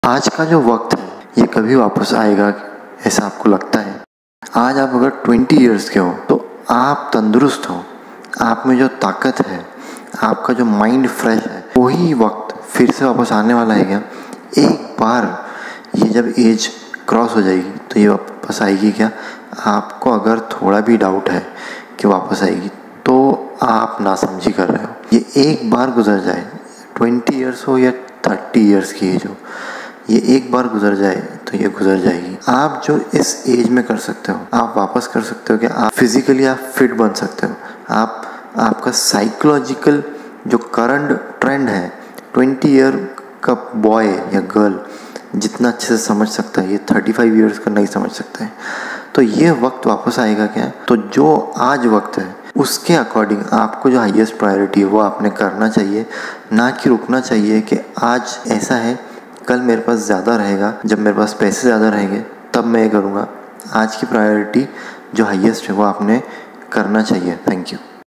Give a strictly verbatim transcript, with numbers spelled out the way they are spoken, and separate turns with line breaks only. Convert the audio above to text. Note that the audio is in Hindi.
आज का जो वक्त है ये कभी वापस आएगा ऐसा आपको लगता है? आज आप अगर ट्वेंटी इयर्स के हो तो आप तंदुरुस्त हो, आप में जो ताकत है, आपका जो माइंड फ्रेश है, वही वक्त फिर से वापस आने वाला है क्या? एक बार ये जब एज क्रॉस हो जाएगी तो ये वापस आएगी क्या? आपको अगर थोड़ा भी डाउट है कि वापस आएगी तो आप नासमझी कर रहे हो। ये एक बार गुजर जाए, ट्वेंटी इयर्स हो या थर्टी इयर्स की एज हो, ये एक बार गुजर जाए तो ये गुजर जाएगी। आप जो इस एज में कर सकते हो, आप वापस कर सकते हो कि आप फिजिकली आप फिट बन सकते हो। आप आपका साइकोलॉजिकल जो करंट ट्रेंड है, ट्वेंटी ईयर का बॉय या गर्ल जितना अच्छे से समझ सकता है, ये थर्टी फाइव ईयर्स का नहीं समझ सकता है। तो ये वक्त वापस आएगा क्या? तो जो आज वक्त है उसके अकॉर्डिंग आपको जो हाईएस्ट प्रायोरिटी है वो आपने करना चाहिए, ना कि रुकना चाहिए कि आज ऐसा है कल मेरे पास ज़्यादा रहेगा, जब मेरे पास पैसे ज़्यादा रहेंगे तब मैं ये करूँगा। आज की प्रायोरिटी जो हाईएस्ट है वो आपने करना चाहिए। Thank you.